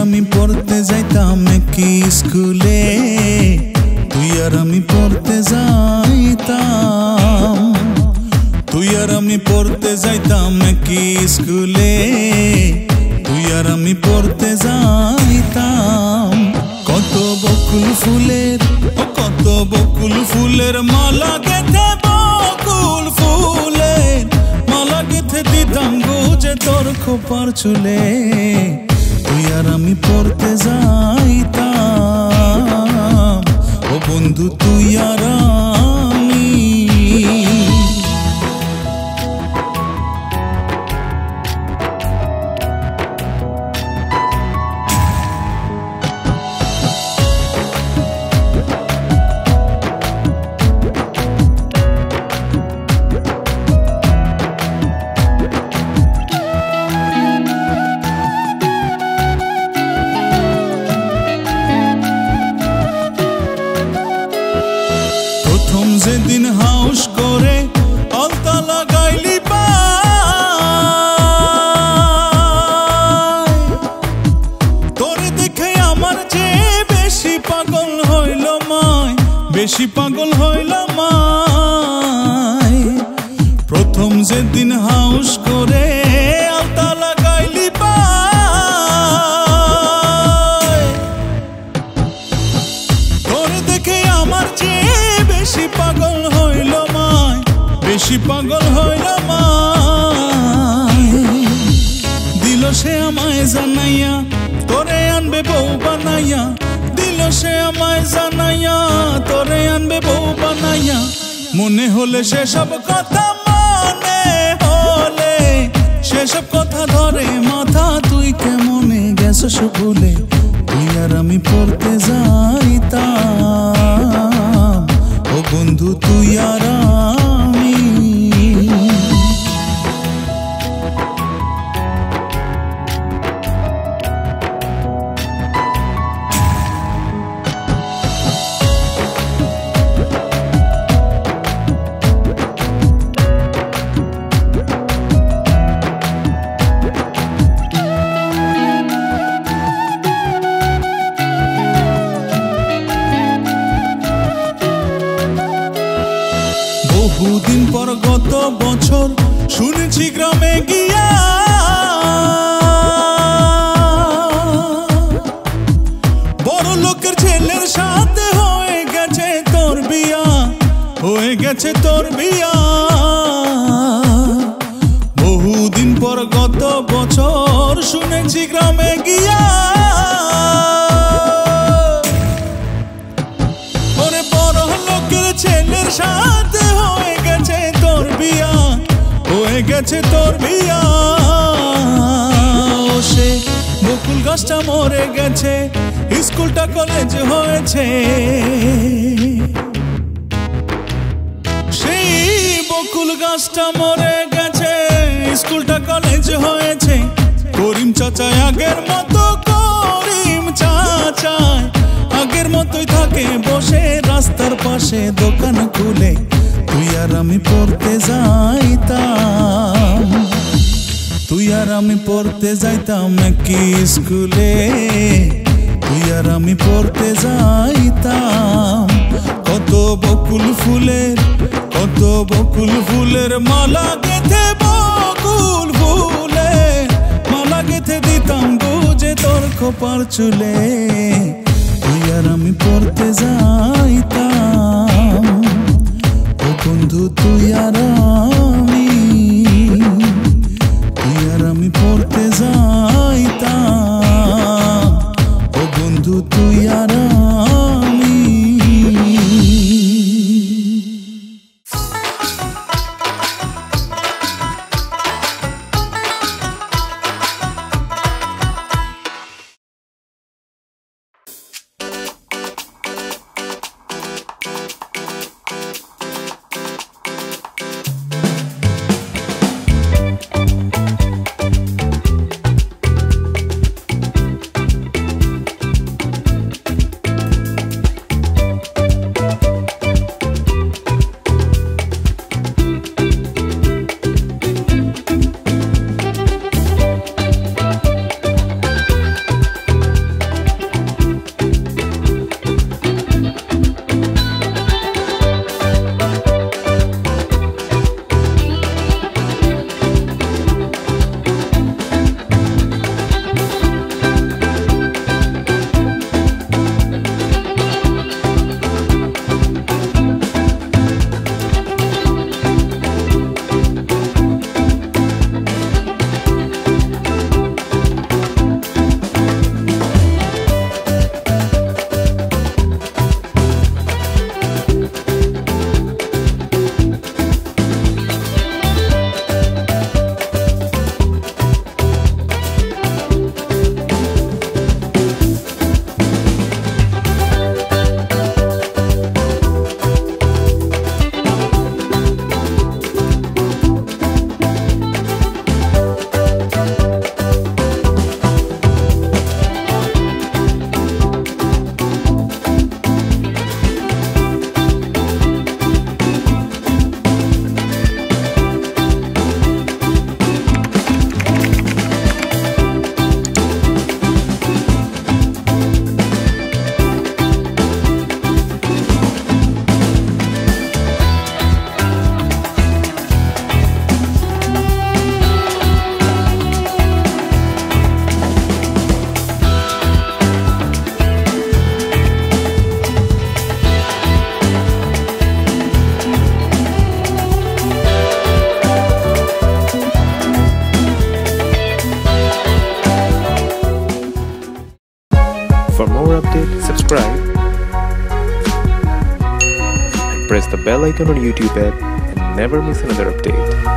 আমি পড়তে যাইতাম কি স্কুলে, তুই আর আমি পড়তে যাইতাম, তুই আর আমি পড়তে যাইতাম কি স্কুলে, তুই আর আমি পড়তে যাইতাম। কত বকুল ফুলের, কত বকুল ফুলের মালা গেথে, বকুল ফুলের মালা গেথে দিতাম গুজে তোর খোপার চুলে, তুই আর আমি পড়তে যাইতাম। ও বন্ধু তুই আর আমি। প্রথম যেদিন হাউস করে আলতা লাগাইলি পায়, তোরে দেখে আমার যে বেশি পাগল হইল মায়, বেশি পাগল হইল মায়। প্রথম যেদিন হাউস করে আলতা লাগাইলি পায়, তোরে দেখে আমার যে বেশি পাগল হইল মায়, বেশি পাগল হইল মায়। দিল সে আমায় জানাইয়া তোরে আনবে বউ বানাইয়া, দিল সে আমায় জানাইয়া তোরে আনবে বউ বানাইয়া। মনে হলে সেসব কথা, মনে হলে সেসব কথা ধরে মাথা, তুই কেমনে গেছস ভুলে, তুই আর আমি পড়তে যাইতাম। ও বন্ধু তুই আর আমি। বহুদিন পর গত বছর শুনেছি গ্রামে গিয়া, বড় লোকের ছেলের সাথে হয়ে গেছে তোর বিয়া, হয়ে গেছে তোর বিয়া। বহুদিন পর গত বছর শুনেছি গ্রামে গিয়া, ওরে বড় লোকের ছেলের সাথে হয়ে গেছে তোর বিয়া, হয়ে গেছে তোর বিয়া। ও সে বকুল গাছটা মরে গেছে, স্কুলটা কলেজ হয়েছে, সেই বকুল গাছটা মরে গেছে, স্কুলটা কলেজ হয়েছে। করিম চাচা আগের মতো, করিম চাচা আগের মতোই থাকে বসে রাস্তার পাশে দোকান খুলে, তুই আর আমি পড়তে যাইতাম, তুই আর আমি পড়তে যাইতাম কি স্কুলে, তুই আর আমি পড়তে যাইতাম। কত বকুল ফুলের, কত বকুল ফুলের মালা গেথে, বকুল ফুলের মালা গেথে দিতাম গুজে তোর খোপার চুলে, তুই আর আমি পড়তে যাইতাম। ও বন্ধু তুই আর আমি, তুই আর আমি পড়তে যাইতাম। ও বন্ধু তুই আর আমি। bell icon on YouTube app and never miss another update.